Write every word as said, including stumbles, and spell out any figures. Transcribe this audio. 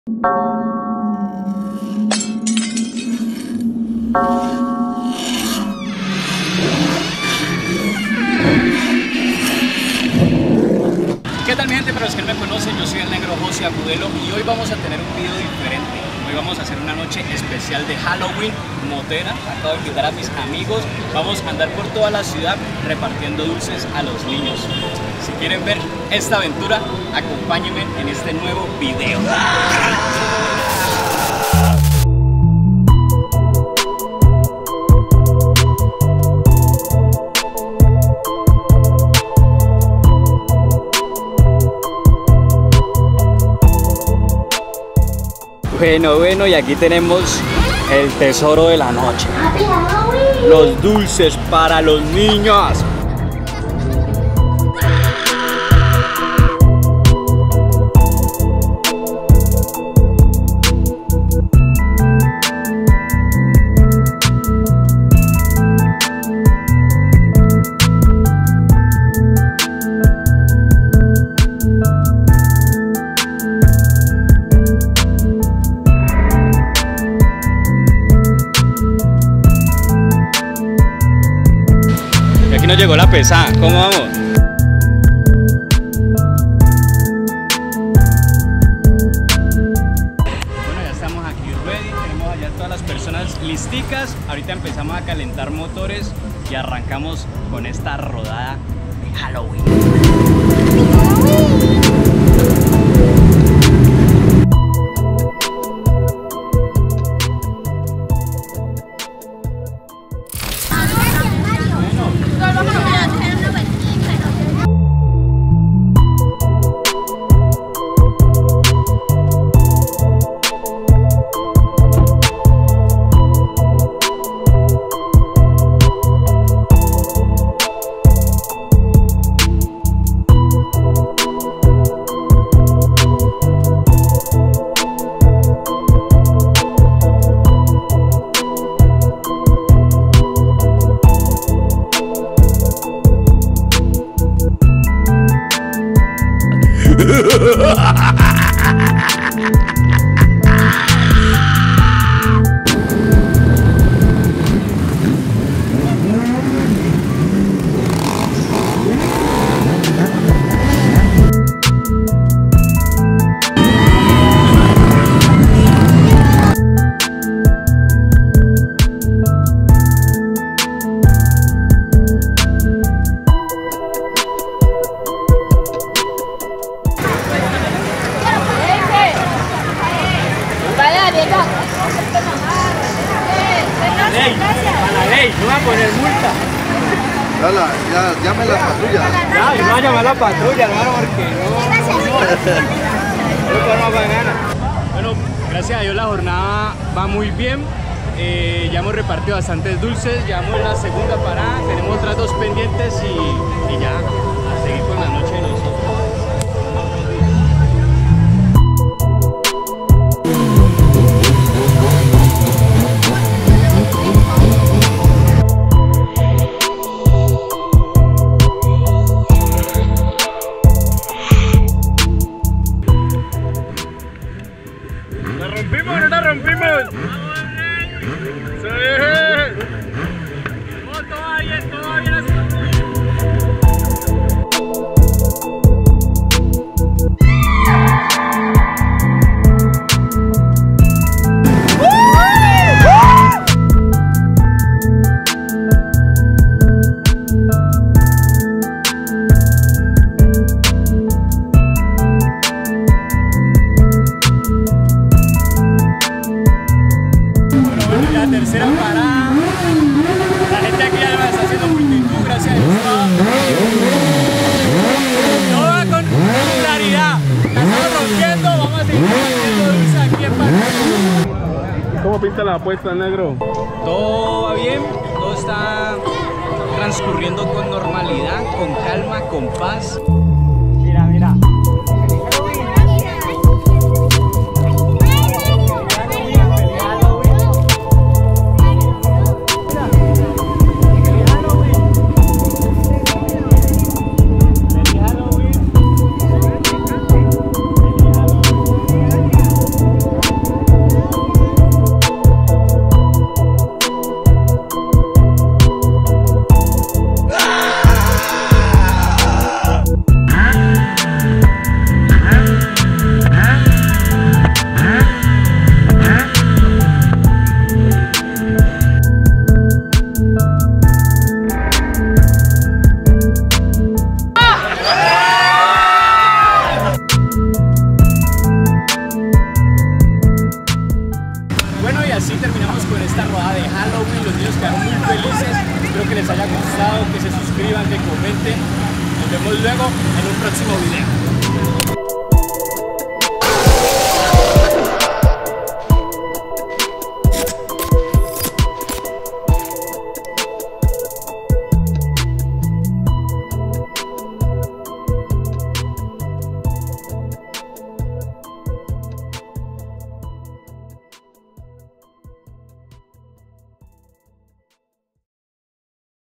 ¿Qué tal mi gente? Para los que no me conocen, yo soy el negro José Agudelo y hoy vamos a tener un video diferente. Hoy vamos a hacer una noche especial de Halloween motera. Acabo de invitar a mis amigos. Vamos a andar por toda la ciudad repartiendo dulces a los niños. Si quieren ver esta aventura, acompáñenme en este nuevo video. Bueno, bueno, y aquí tenemos el tesoro de la noche. Los dulces para los niños. Nos llegó la pesada, ¿cómo vamos? Bueno, ya estamos aquí ready, tenemos allá todas las personas listicas. Ahorita empezamos a calentar motores y arrancamos con esta rodada de Halloween. Ley, a la ley, no va a poner multa. Dala, ya, llame a la patrulla. Ya, yo no voy a llamar a la patrulla, hermano, porque no, no, no, no. Bueno, gracias a Dios la jornada va muy bien. Eh, ya hemos repartido bastantes dulces, llevamos la segunda parada, tenemos otras dos pendientes y, y ya, a seguir con la noche de nosotros. ¡La rompimos o no la rompimos! ¡Sí! ¡Oh, todo bien, todo bien! Tercera parada, la gente aquí ya está haciendo multitud, gracias a Dios. Todo va con claridad, la estamos rompiendo, vamos a seguir rompiendo dulce aquí en Panamá. ¿Cómo pinta la apuesta, negro? Todo va bien, todo está transcurriendo con normalidad, con calma, con paz. Mira, mira. lado, que se suscriban, que comenten. Nos vemos luego en un próximo video.